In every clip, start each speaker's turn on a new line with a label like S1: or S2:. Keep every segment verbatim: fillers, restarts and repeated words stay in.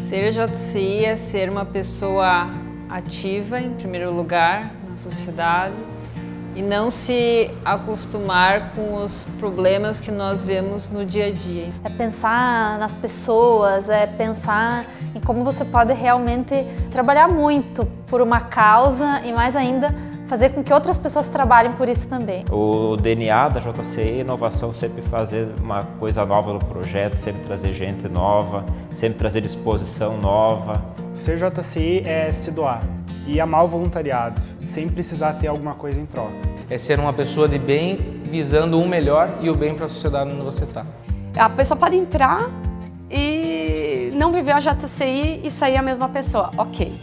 S1: Ser J C I é ser uma pessoa ativa, em primeiro lugar, na sociedade, e não se acostumar com os problemas que nós vemos no dia a dia.
S2: É pensar nas pessoas, é pensar em como você pode realmente trabalhar muito por uma causa e mais ainda fazer com que outras pessoas trabalhem por isso também.
S3: O D N A da J C I é inovação, sempre fazer uma coisa nova no projeto, sempre trazer gente nova, sempre trazer disposição nova.
S4: Ser J C I é se doar e amar o voluntariado, sem precisar ter alguma coisa em troca.
S5: É ser uma pessoa de bem, visando o melhor e o bem para a sociedade onde você está.
S6: A pessoa pode entrar e não viver a J C I e sair a mesma pessoa, ok.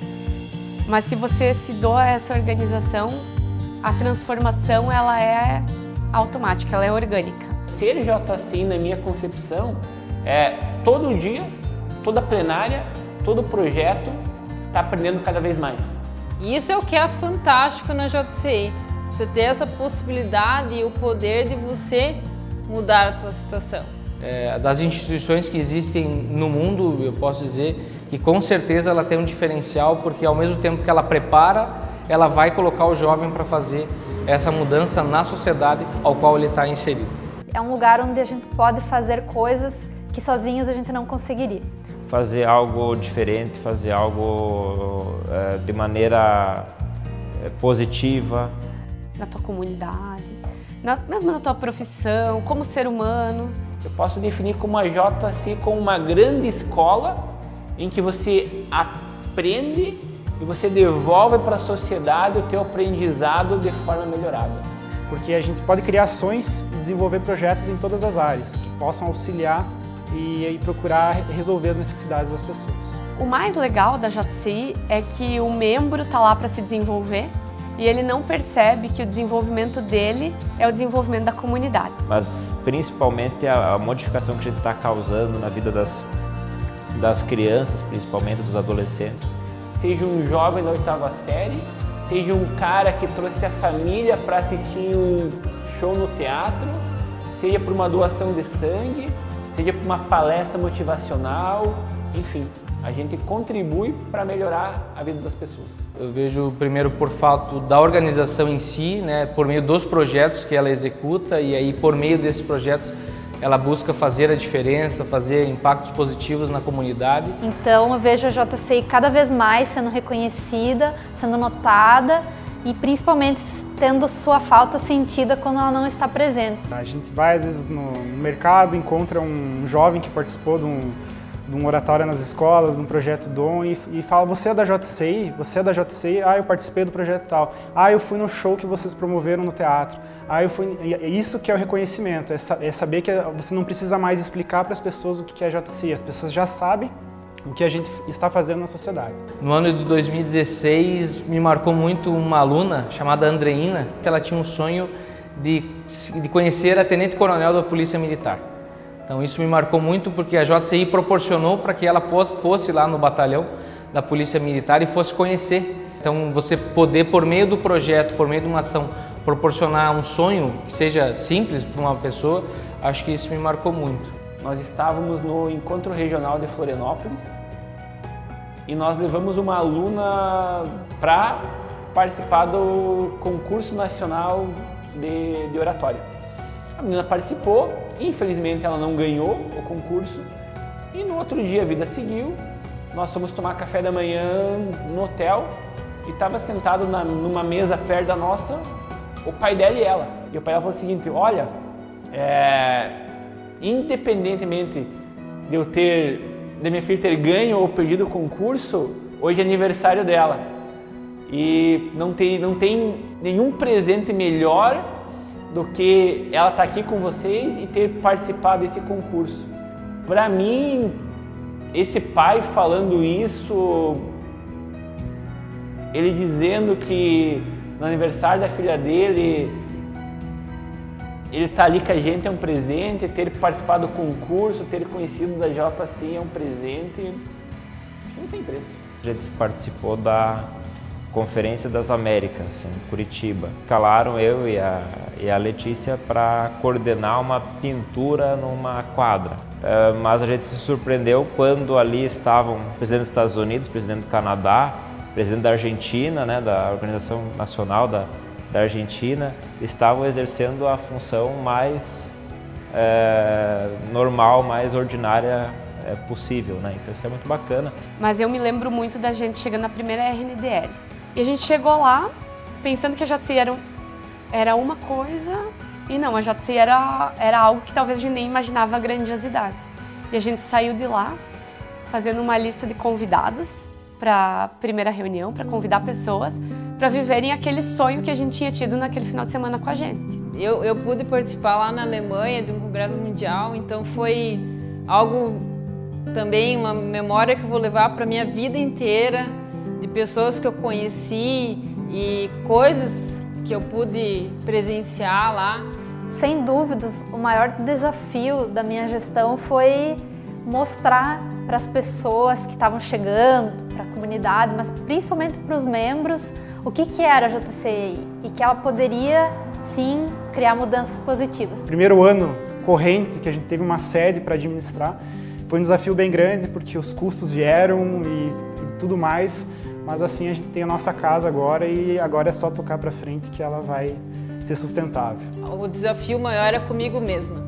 S6: Mas se você se doa a essa organização, a transformação ela é automática, ela é orgânica.
S7: Ser J C I, na minha concepção, é todo dia, toda plenária, todo projeto, tá aprendendo cada vez mais.
S1: E isso é o que é fantástico na J C I. Você ter essa possibilidade e o poder de você mudar a tua situação.
S5: É, das instituições que existem no mundo, eu posso dizer que com certeza ela tem um diferencial, porque ao mesmo tempo que ela prepara, ela vai colocar o jovem para fazer essa mudança na sociedade ao qual ele está inserido.
S2: É um lugar onde a gente pode fazer coisas que sozinhos a gente não conseguiria.
S3: Fazer algo diferente, fazer algo é, de maneira é, positiva.
S6: Na tua comunidade, na, mesmo na tua profissão, como ser humano.
S7: Eu posso definir como a J C I como uma grande escola em que você aprende e você devolve para a sociedade o teu aprendizado de forma melhorada.
S4: Porque a gente pode criar ações e desenvolver projetos em todas as áreas que possam auxiliar e, e procurar resolver as necessidades das pessoas.
S6: O mais legal da J C I é que o membro está lá para se desenvolver e ele não percebe que o desenvolvimento dele é o desenvolvimento da comunidade.
S3: Mas principalmente a, a modificação que a gente está causando na vida das, das crianças, principalmente dos adolescentes.
S7: Seja um jovem da oitava série, seja um cara que trouxe a família para assistir um show no teatro, seja por uma doação de sangue, seja por uma palestra motivacional, enfim. A gente contribui para melhorar a vida das pessoas.
S5: Eu vejo primeiro por fato da organização em si, né, por meio dos projetos que ela executa, e aí por meio desses projetos ela busca fazer a diferença, fazer impactos positivos na comunidade.
S2: Então eu vejo a J C I cada vez mais sendo reconhecida, sendo notada e principalmente tendo sua falta sentida quando ela não está presente.
S4: A gente vai às vezes no mercado, encontra um jovem que participou de um de um oratório nas escolas, de um projeto Dom, e, e fala, você é da J C I? Você é da J C I? Ah, eu participei do projeto tal. Ah, eu fui no show que vocês promoveram no teatro. Ah, eu fui... É isso que é o reconhecimento, é, sa é saber que você não precisa mais explicar para as pessoas o que é J C I, as pessoas já sabem o que a gente está fazendo na sociedade.
S5: No ano de dois mil e dezesseis, me marcou muito uma aluna chamada Andreina, que ela tinha um sonho de, de conhecer a tenente-coronel da Polícia Militar. Então isso me marcou muito porque a J C I proporcionou para que ela fosse lá no batalhão da Polícia Militar e fosse conhecer. Então você poder, por meio do projeto, por meio de uma ação, proporcionar um sonho que seja simples para uma pessoa, acho que isso me marcou muito.
S7: Nós estávamos no Encontro Regional de Florianópolis e nós levamos uma aluna para participar do concurso nacional de, de oratória. A menina participou, infelizmente ela não ganhou o concurso e no outro dia a vida seguiu. Nós fomos tomar café da manhã no hotel e estava sentado na, numa mesa perto da nossa o pai dela e ela. E o pai dela falou o seguinte, olha, é, independentemente de eu ter, de minha filha ter ganho ou perdido o concurso, hoje é aniversário dela e não tem, não tem nenhum presente melhor do que ela estar aqui com vocês e ter participado desse concurso. Para mim, esse pai falando isso, ele dizendo que no aniversário da filha dele, ele tá ali com a gente é um presente, ter participado do concurso, ter conhecido da J C I é um presente, não tem preço.
S3: A gente participou da, Conferência das Américas, em Curitiba. Escalaram eu e a, e a Letícia para coordenar uma pintura numa quadra. Uh, mas a gente se surpreendeu quando ali estavam o presidente dos Estados Unidos, o presidente do Canadá, o presidente da Argentina, né, da Organização Nacional da, da Argentina, estavam exercendo a função mais é, normal, mais ordinária é, possível, né? Então isso é muito bacana.
S6: Mas eu me lembro muito da gente chegando na primeira R N D L. E a gente chegou lá pensando que a J C I era, era uma coisa e não, a J C I era, era algo que talvez a gente nem imaginava a grandiosidade. E a gente saiu de lá fazendo uma lista de convidados para a primeira reunião, para convidar pessoas para viverem aquele sonho que a gente tinha tido naquele final de semana com a gente.
S1: Eu, eu pude participar lá na Alemanha de um congresso mundial, então foi algo também, uma memória que eu vou levar para a minha vida inteira, de pessoas que eu conheci e coisas que eu pude presenciar lá.
S2: Sem dúvidas, o maior desafio da minha gestão foi mostrar para as pessoas que estavam chegando, para a comunidade, mas principalmente para os membros, o que, que era a J C I e que ela poderia, sim, criar mudanças positivas.
S4: Primeiro ano corrente que a gente teve uma sede para administrar, foi um desafio bem grande porque os custos vieram e, e tudo mais, mas assim a gente tem a nossa casa agora e agora é só tocar para frente que ela vai ser sustentável.
S1: O desafio maior é comigo mesma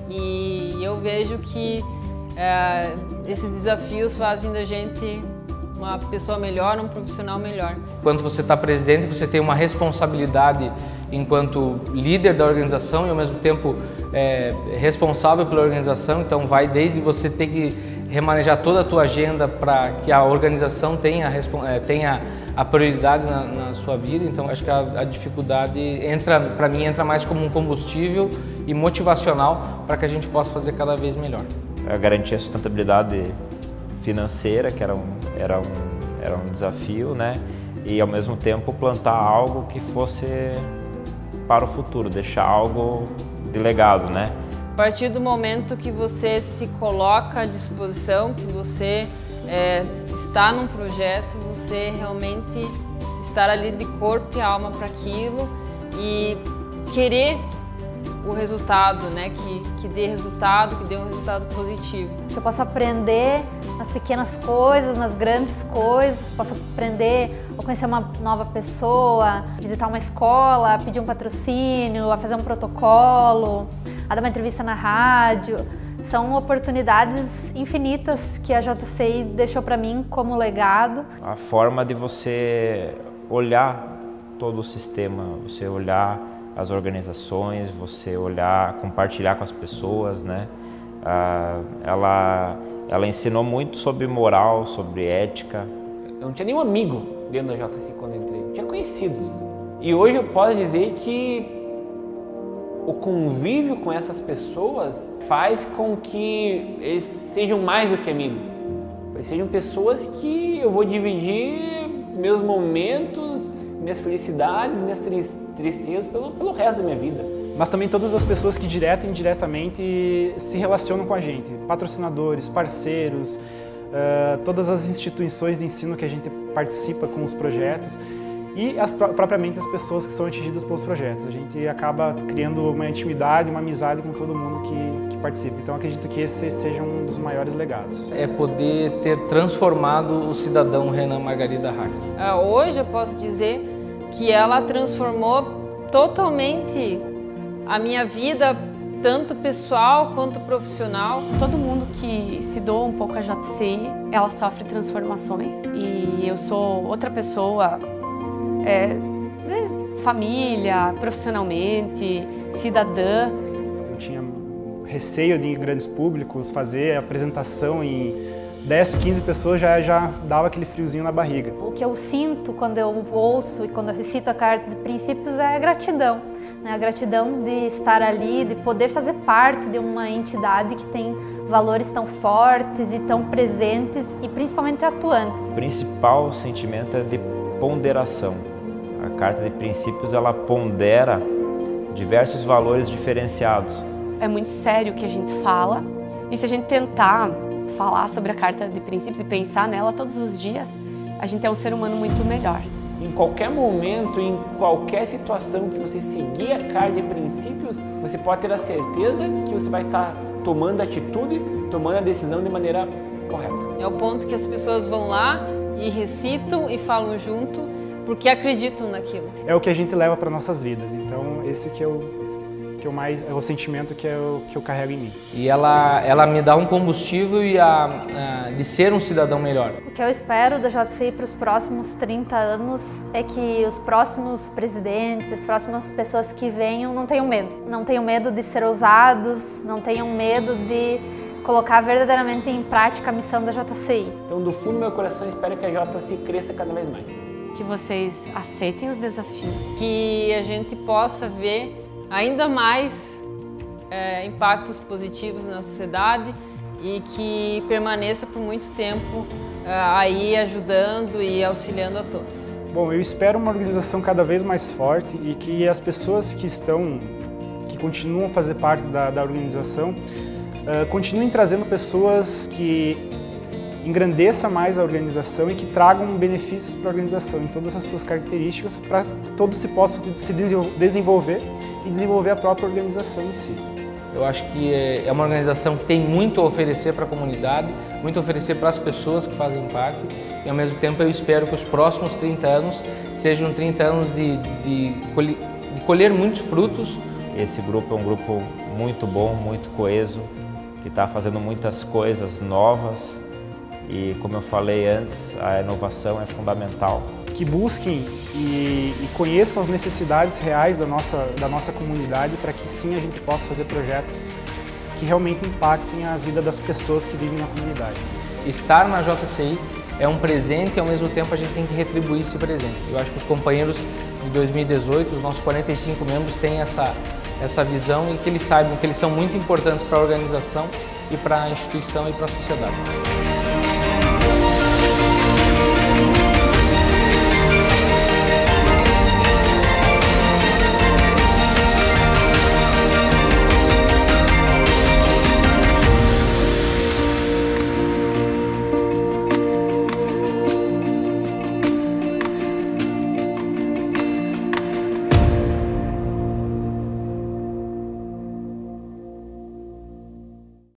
S1: e eu vejo que é, esses desafios fazem da gente uma pessoa melhor, um profissional melhor.
S5: Quando você está presidente, você tem uma responsabilidade enquanto líder da organização e ao mesmo tempo é, responsável pela organização, então vai desde você ter que remanejar toda a tua agenda para que a organização tenha, tenha a prioridade na, na sua vida, então acho que a, a dificuldade entra, para mim, entra mais como um combustível e motivacional para que a gente possa fazer cada vez melhor.
S3: Garantir a sustentabilidade financeira, que era um, era, um, era um desafio, né? E ao mesmo tempo plantar algo que fosse para o futuro, deixar algo de legado, né?
S1: A partir do momento que você se coloca à disposição, que você é, está num projeto, você realmente estar ali de corpo e alma para aquilo e querer o resultado, né? Que, que dê resultado, que dê um resultado positivo.
S2: Que eu possa aprender nas pequenas coisas, nas grandes coisas, posso aprender a conhecer uma nova pessoa, visitar uma escola, pedir um patrocínio, a fazer um protocolo, a dar uma entrevista na rádio. São oportunidades infinitas que a J C I deixou para mim como legado.
S3: A forma de você olhar todo o sistema, você olhar as organizações, você olhar, compartilhar com as pessoas, né? Ah, ela, ela ensinou muito sobre moral, sobre ética.
S7: Eu não tinha nenhum amigo dentro da J C I quando eu entrei, eu tinha conhecidos. E hoje eu posso dizer que o convívio com essas pessoas faz com que eles sejam mais do que amigos. Eles sejam pessoas que eu vou dividir meus momentos, minhas felicidades, minhas tristezas pelo, pelo resto da minha vida.
S4: Mas também todas as pessoas que direta e indiretamente se relacionam com a gente, patrocinadores, parceiros, uh, todas as instituições de ensino que a gente participa com os projetos e as, propriamente as pessoas que são atingidas pelos projetos. A gente acaba criando uma intimidade, uma amizade com todo mundo que, que participa. Então acredito que esse seja um dos maiores legados.
S5: É poder ter transformado o cidadão Renan Margarida Hack.
S1: Hoje eu posso dizer que ela transformou totalmente a minha vida, tanto pessoal quanto profissional.
S6: Todo mundo que se doa um pouco a J C I, ela sofre transformações. E eu sou outra pessoa, é, família, profissionalmente, cidadã.
S4: Eu tinha receio de ir em grandes públicos, fazer apresentação em dez, quinze pessoas já, já dava aquele friozinho na barriga.
S2: O que eu sinto quando eu ouço e quando eu recito a Carta de Princípios é a gratidão. Né? A gratidão de estar ali, de poder fazer parte de uma entidade que tem valores tão fortes e tão presentes e principalmente atuantes.
S3: O principal sentimento é de ponderação. A Carta de Princípios ela pondera diversos valores diferenciados.
S6: É muito sério o que a gente fala e se a gente tentar falar sobre a Carta de Princípios e pensar nela todos os dias, a gente é um ser humano muito melhor.
S7: Em em qualquer momento, em qualquer situação que você seguir a carta de princípios, você pode ter a certeza que você vai estar tomando atitude, tomando a decisão de maneira correta.
S1: É o ponto que as pessoas vão lá e recitam e falam junto, porque acreditam naquilo.
S4: É o que a gente leva para nossas vidas, então esse que eu que eu mais é o sentimento que eu que eu carrego em mim.
S5: E ela ela me dá um combustível e a, a de ser um cidadão melhor.
S2: O que eu espero da J C I para os próximos trinta anos é que os próximos presidentes, as próximas pessoas que venham não tenham medo, não tenham medo de ser ousados, não tenham medo de colocar verdadeiramente em prática a missão da J C I.
S7: Então, do fundo do meu coração, espero que a J C I cresça cada vez mais.
S6: Que vocês aceitem os desafios.
S1: Que a gente possa ver ainda mais é, impactos positivos na sociedade e que permaneça por muito tempo é, aí ajudando e auxiliando a todos.
S4: Bom, eu espero uma organização cada vez mais forte e que as pessoas que estão, que continuam a fazer parte da, da organização, uh, continuem trazendo pessoas que engrandeçam mais a organização e que tragam benefícios para a organização em todas as suas características para que todos se possam se desenvolver e desenvolver a própria organização em si.
S5: Eu acho que é uma organização que tem muito a oferecer para a comunidade, muito a oferecer para as pessoas que fazem parte e ao mesmo tempo eu espero que os próximos trinta anos sejam trinta anos de, de, colher, de colher muitos frutos.
S3: Esse grupo é um grupo muito bom, muito coeso, que está fazendo muitas coisas novas. E, como eu falei antes, a inovação é fundamental.
S4: Que busquem e, e conheçam as necessidades reais da nossa, da nossa comunidade para que sim a gente possa fazer projetos que realmente impactem a vida das pessoas que vivem na comunidade.
S5: Estar na J C I é um presente e ao mesmo tempo a gente tem que retribuir esse presente. Eu acho que os companheiros de dois mil e dezoito, os nossos quarenta e cinco membros têm essa, essa visão e que eles saibam que eles são muito importantes para a organização e para a instituição e para a sociedade.